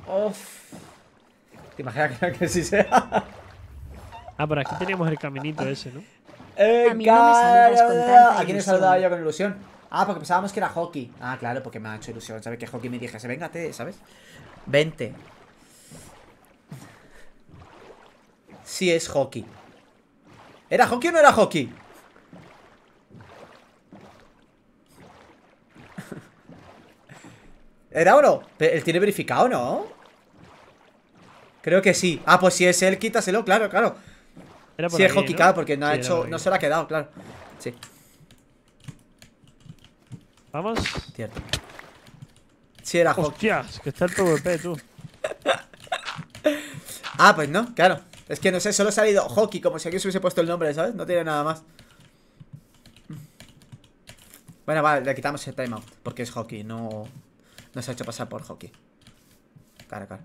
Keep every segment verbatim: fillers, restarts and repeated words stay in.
Uf. ¿Te imaginas que, que sí sea? Ah, por aquí teníamos el caminito ese, ¿no? Eh, A mí no me saludas con tanta ¿A quién he ilusión. saludado yo con ilusión? Ah, porque pensábamos que era hockey. Ah, claro, porque me ha hecho ilusión. ¿Sabes? Que hockey me dijese, véngate, ¿sabes? Vente. Sí es hockey. ¿Era hockey o no era hockey? ¿Era o no? ¿Él tiene verificado, no? Creo que sí. Ah, pues si es él, quítaselo, claro, claro. Era por Sí es aquí, hockey, ¿no? claro, porque no ha Sí, hecho. No se lo ha quedado, claro. Sí, Vamos. cierto. Sí era hockey. Hostias, que está el P V P, tú. Ah, pues no, claro. Es que no sé, solo ha salido hockey, como si aquí se hubiese puesto el nombre, ¿sabes? No tiene nada más. Bueno, vale, le quitamos el timeout, porque es hockey, no. No se ha hecho pasar por hockey. Claro, claro.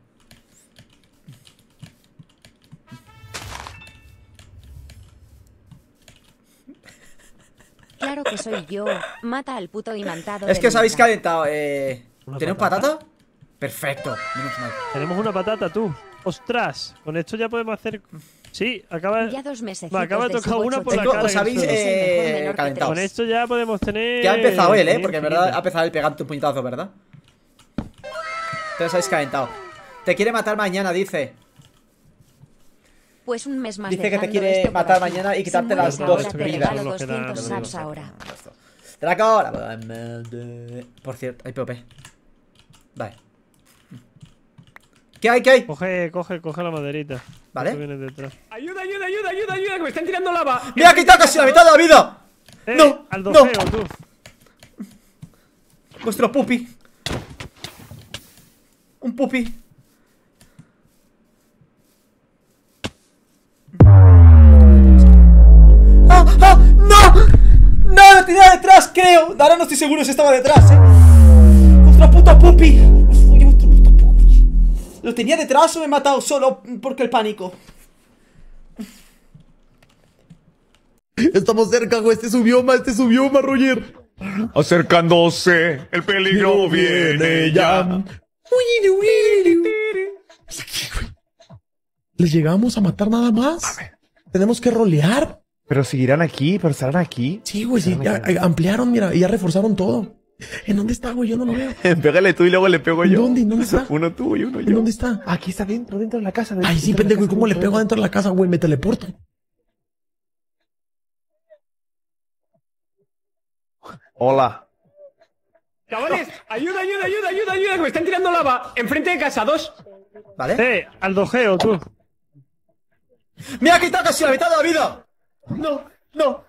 Claro que soy yo. Mata al puto imantado. Es de que os habéis mierda. calentado, eh. ¿Una ¿Tenemos patata? patata? Perfecto, menos mal. Tenemos una patata, tú. ¡Ostras! Con esto ya podemos hacer... Sí, acaba... Ya dos meses. Me acaba de tocar una por la Tengo- cara. os en el habéis, suelo. eh, calentado. Con esto ya podemos tener... Que ha empezado él, eh, tener porque en infinito. verdad ha empezado el pegarte un puñetazo, ¿verdad? Entonces os habéis calentado. Te quiere matar mañana, dice. Pues un mes más. Dice que te dejando quiere esto por matar aquí. mañana y Si quitarte mueres las ahora, dos te vidas. regalo Lo que da, doscientos lo que subs ahora. Draco. Por cierto, hay P O P. Vale. ¿Qué hay? ¿Qué hay? Coge, coge, coge la maderita. Vale. Esto viene detrás. Ayuda, ayuda, ayuda, ayuda, ayuda, que me están tirando lava. ¡Me ha quitado casi la mitad de la vida! Eh, No, al no. dojeo, tú. Vuestro pupi. Un pupi. ¡Ah! ¡Ah! ¡No! ¡No! Lo tenía detrás, creo. Ahora no estoy seguro si estaba detrás, eh. ¡Vuestro puto pupi! Uy, vuestro puto pupi. ¿Lo tenía detrás o me he matado solo porque el pánico? Estamos cerca, güey. Este es su bioma, este es su bioma, Roger. Acercándose, el peligro viene ya. ¿Les llegamos a matar nada más? ¿Tenemos que rolear? Pero seguirán aquí, pero estarán aquí. Sí, güey, sí, ya, ya ampliaron, mira, y ya reforzaron todo. ¿En dónde está, güey? Yo no lo veo. Pégale tú y luego le pego ¿En yo. dónde? ¿En dónde está? Uno tú y uno ¿En yo. dónde está? Aquí está dentro, dentro de la casa. Ay, sí, pendejo, ¿y cómo le pego adentro de la casa, güey? Me teleporto. Hola. Chavales, ayuda, ayuda, ayuda, ayuda, ayuda, que me están tirando lava. Enfrente de casa, dos. ¿Vale? Eh, al dojeo, tú. ¡Me ha quitado casi la mitad de la vida! No, no.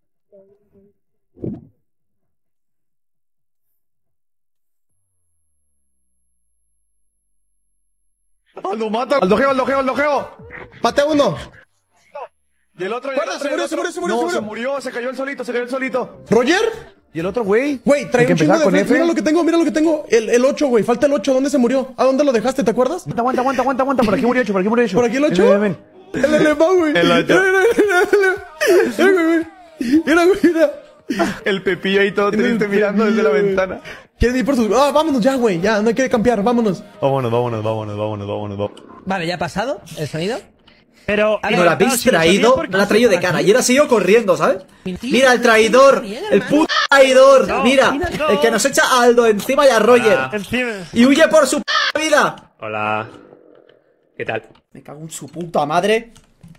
Aldo, mata. Al dojeo, al dojeo, al dojeo. ¡Mate uno! Y el otro, y el Guarda, otro, se y el murió, se otro. murió, se murió, No, se se murió. murió, se cayó el solito, se cayó el solito. ¿Roger? ¿Y el otro, güey? Güey, trae Hay que un chingo empezar de con fe- F. Mira lo que tengo, mira lo que tengo. El, el ocho, güey. Falta el ocho. ¿Dónde se murió? ¿A dónde lo dejaste? ¿Te acuerdas? Aguanta, aguanta, aguanta, aguanta. Por aquí murió ocho, por aquí murió ocho. ¿Por aquí el ocho? Ven, ven, ven. El elefante, güey. El ocho. Mira, güey, güey. Mira, güey, mira. El Pepillo ahí todo triste mirando desde la ventana. Quieren ir por sus... Ah, vámonos ya, güey. Ya, no hay que campear. Vámonos. Vámonos, vámonos, vámonos, vámonos, vámonos, vámonos. Vale, ¿ya ha pasado el sonido? Pero... A No ver, la habéis si lo sabía traído, porque no la ha traído de cara. Y él ha seguido corriendo, ¿sabes? Mentira, Mira, el no, traidor. no, no, El hermano. puto traidor. No, Mira, no. el que nos echa a Aldo encima y a Roger. Encima... Y huye por su puta vida. Hola. ¿Qué tal? Me cago en su puta madre.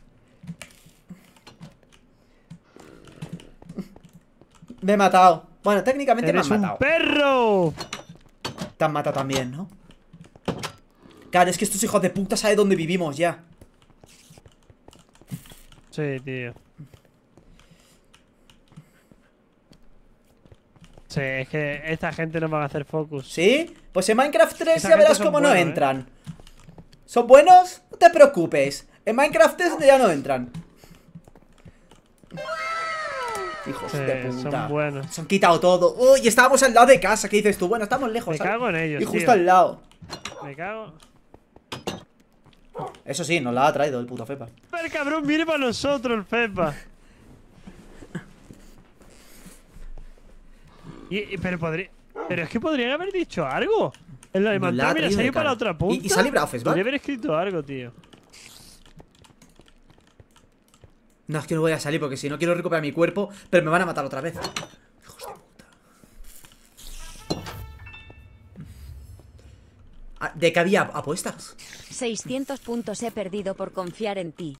Me he matado. Bueno, técnicamente me ¡Eres han un matado. perro! Te han matado también, ¿no? Claro, es que estos hijos de puta saben dónde vivimos ya. Sí, tío. Sí, es que esta gente no va a hacer focus. ¿Sí? Pues en Minecraft tres Esa ya gente verás son cómo no buenos, ¿eh? entran. ¿Son buenos? No te preocupes. En Minecraft tres ya no entran. Hijos Sí, de puta. son buenos. Se han quitado todo. Uy, estábamos al lado de casa. ¿Qué dices tú? Bueno, estamos lejos. Me ¿sabes? cago en ellos, Y justo tío. al lado. Me cago. Eso sí, nos la ha traído el puto Fepa. El cabrón viene para nosotros, el Pepa. Y, y- pero podría. Pero es que podrían haber dicho algo. En la de Nos la Mantara, ha mira, traído se ha de ido para la cara. otra punta. Y, y se ha librado Fesbar. Podría haber escrito algo, tío. No, es que no voy a salir porque si no quiero recuperar mi cuerpo, pero me van a matar otra vez. Hijos de puta. Ah, ¿de qué había apuestas? seiscientos puntos he perdido por confiar en ti.